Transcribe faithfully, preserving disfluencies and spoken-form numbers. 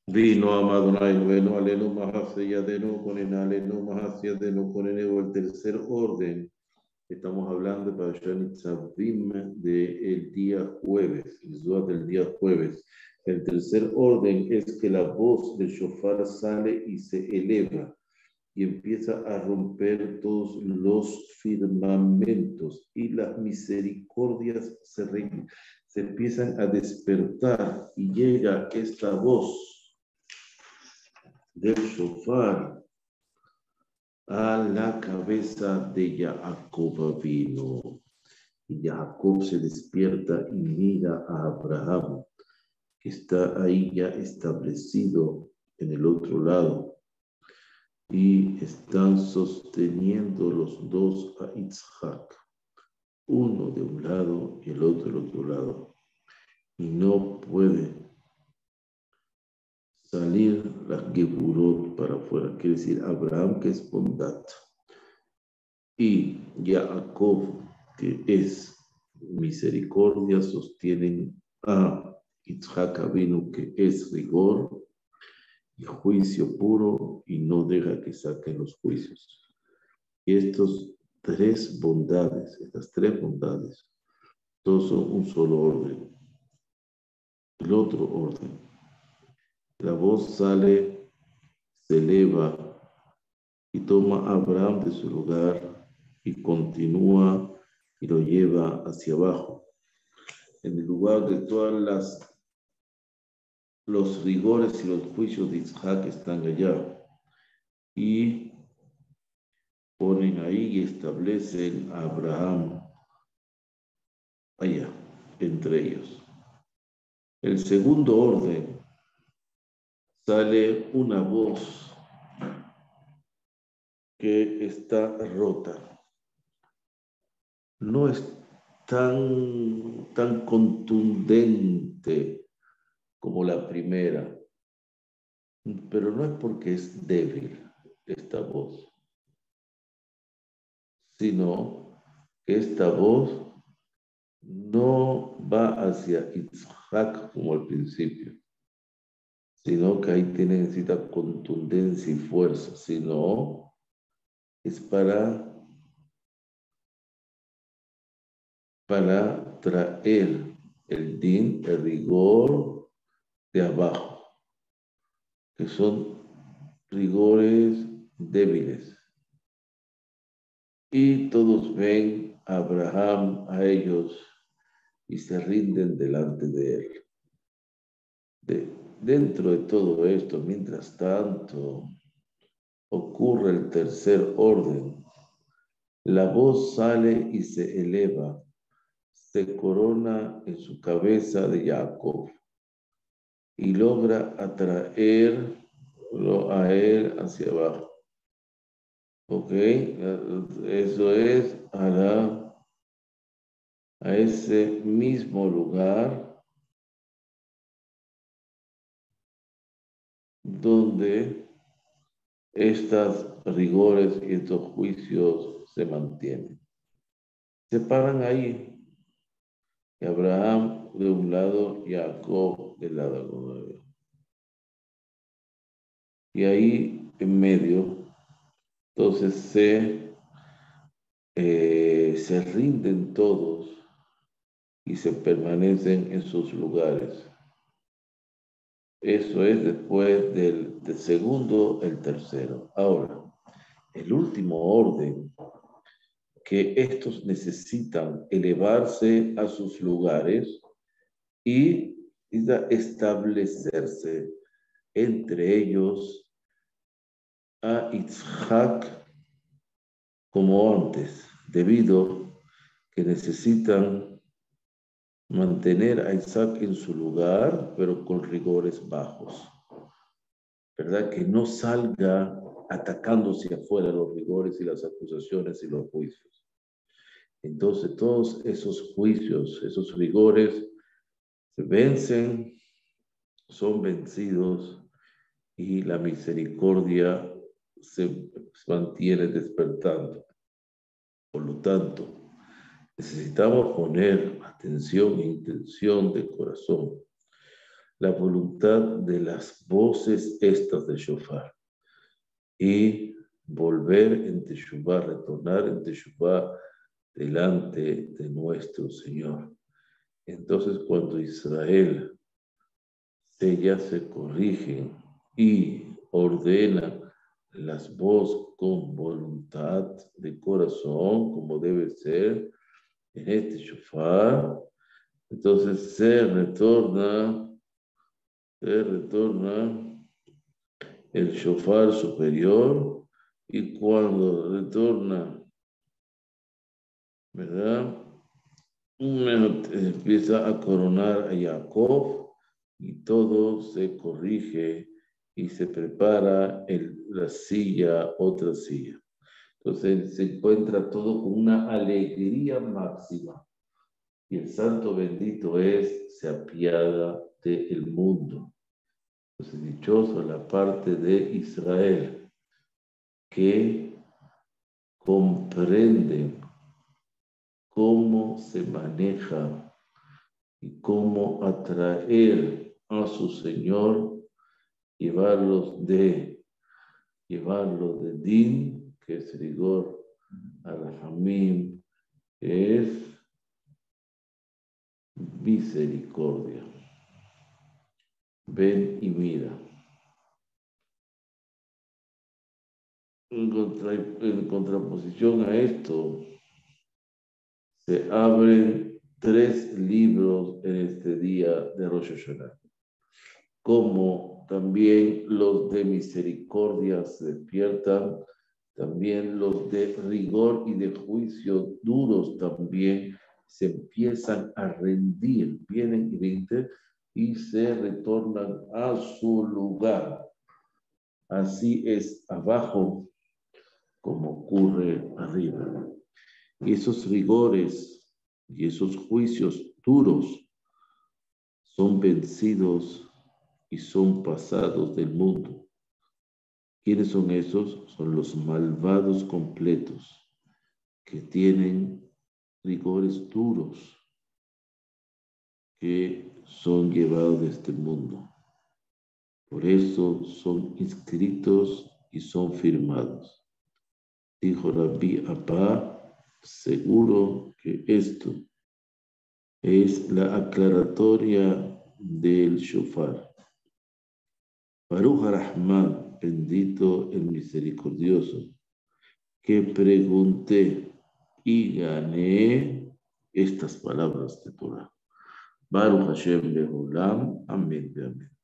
Vino Amadonai, bueno, aleno mahasya de no ponen aleno mahasya de no ponen el tercer orden. Estamos hablando para Shanitzavim del día jueves, el Zohar del día jueves. El tercer orden es que la voz del shofar sale y se eleva y empieza a romper todos los firmamentos y las misericordias se, re, se empiezan a despertar y llega esta voz del shofar a la cabeza de Jacob vino. Y Jacob se despierta y mira a Abraham, que está ahí ya establecido en el otro lado. Y están sosteniendo los dos a Isaac, uno de un lado y el otro del otro lado. Y no puede salir la Geburot para afuera, quiere decir Abraham, que es bondad, y Jacob, que es misericordia, sostienen a Yitzhak Avinu, que es rigor y juicio puro, y no deja que saquen los juicios. Y estos tres bondades, estas tres bondades, todos son un solo orden. El otro orden, la voz sale, se eleva y toma a Abraham de su lugar y continúa y lo lleva hacia abajo. En el lugar de todas las los rigores y los juicios de Isaac están allá. Y ponen ahí y establecen a Abraham allá, entre ellos. El segundo orden, sale una voz que está rota. No es tan, tan contundente como la primera, pero no es porque es débil esta voz, sino que esta voz no va hacia Isaac como al principio, sino que ahí tiene, necesita contundencia y fuerza, sino es para, para traer el din, el rigor de abajo, que son rigores débiles. Y todos ven a Abraham, a ellos, y se rinden delante de él. De, dentro de todo esto, mientras tanto, ocurre el tercer orden. La voz sale y se eleva, se corona en su cabeza de Jacob y logra atraerlo a él hacia abajo. ¿Ok? Eso es a, la, a ese mismo lugar donde estos rigores y estos juicios se mantienen. Se paran ahí. Y Abraham de un lado y Jacob del lado contrario. Y ahí en medio, entonces se, eh, se rinden todos y se permanecen en sus lugares. Eso es después del, del segundo, el tercero. Ahora, el último orden, que estos necesitan elevarse a sus lugares y establecerse entre ellos a Isaac como antes, debido que necesitan mantener a Isaac en su lugar, pero con rigores bajos. ¿Verdad? Que no salga atacándose afuera los rigores y las acusaciones y los juicios. Entonces, todos esos juicios, esos rigores, se vencen, son vencidos y la misericordia se mantiene despertando. Por lo tanto, necesitamos poner atención e intención de corazón la voluntad de las voces estas de shofar y volver en Teshuvah, retornar en Teshuvah delante de nuestro Señor. Entonces, cuando Israel ya se corrige y ordena las voces con voluntad de corazón, como debe ser en este shofar, entonces se retorna, se retorna el shofar superior, y cuando retorna, ¿verdad? Empieza a coronar a Jacob y todo se corrige y se prepara el, la silla, otra silla. Entonces se encuentra todo con una alegría máxima. Y el santo bendito es, se apiada del mundo. Entonces dichoso la parte de Israel que comprende cómo se maneja y cómo atraer a su Señor, llevarlos de, llevarlo de din, que es rigor, a la hamim, que es misericordia. Ven y mira. En, contra, en contraposición a esto, se abren tres libros en este día de Rosh Hashanah, como también los de misericordia se despiertan, también los de rigor y de juicio duros también se empiezan a rendir, vienen y rinden y se retornan a su lugar. Así es abajo como ocurre arriba. Y esos rigores y esos juicios duros son vencidos y son pasados del mundo. ¿Quiénes son esos? Son los malvados completos que tienen rigores duros que son llevados de este mundo. Por eso son inscritos y son firmados. Dijo Rabbi Abba, seguro que esto es la aclaratoria del shofar. Baruch Rahman, bendito el misericordioso, que pregunté y gané estas palabras de Torah. Baruch Hashem Leolam, amén, amén.